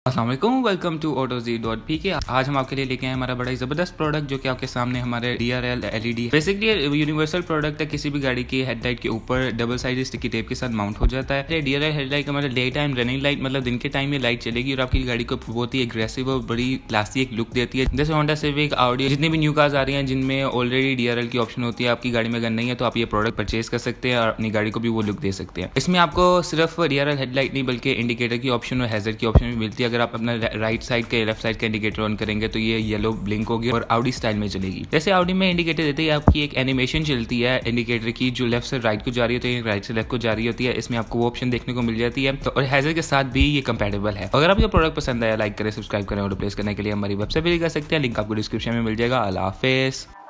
अस्सलाम वालेकुम, welcome to AutoZ.pk। आज हम आपके लिए लेके आए हमारा बड़ा ही ज़बरदस्त प्रोडक्ट जो कि आपके सामने हमारे DRL LED basically universal product है। किसी भी गाड़ी की हेडलाइट के ऊपर डबल साइड स्टिकी टेप के साथ माउंट हो जाता है। DRL हेडलाइट का मतलब डे टाइम रनिंग लाइट, मतलब दिन के टाइम में लाइट चलेगी और आपकी गाड़ी को बहुत ही एग्रेसिव और बड़ी क्लासी एक लुक देती है। जैसे होंडा सिविक, ऑडी, जितनी भी न्यू कार्स आ रही हैं जिनमें ऑलरेडी DRL की ऑप्शन होती है, आपकी गाड़ी में अगर नहीं है तो आप ये प्रोडक्ट परचेज कर सकते हैं और अपनी गाड़ी को भी वो लुक दे सकते हैं। इसमें आपको सिर्फ DRL हेडलाइट नहीं बल्कि इंडिकेटर की ऑप्शन और हैजर्ड की ऑप्शन भी मिलती है। अगर आप अपना राइट साइड के लेफ्ट साइड का इंडिकेटर ऑन करेंगे तो ये येलो ब्लिंक होगी और ऑडी स्टाइल में चलेगी। जैसे ऑडी में इंडिकेटर देते ही आपकी एक एनिमेशन चलती है इंडिकेटर की, जो लेफ्ट से राइट को जा रही होती है, राइट से लेफ्ट को जा रही होती है। इसमें आपको वो ऑप्शन देखने को मिल जाती है। तो और हैजर के साथ भी ये कंपैटिबल है। अगर आपको प्रोडक्ट पसंद आया, लाइक करें, सब्सक्राइब करें और रिप्लेस करने के लिए हमारी वेबसाइट भी कर सकते हैं। लिंक आपको डिस्क्रिप्शन में मिल जाएगा। अल्लाह हाफिज़।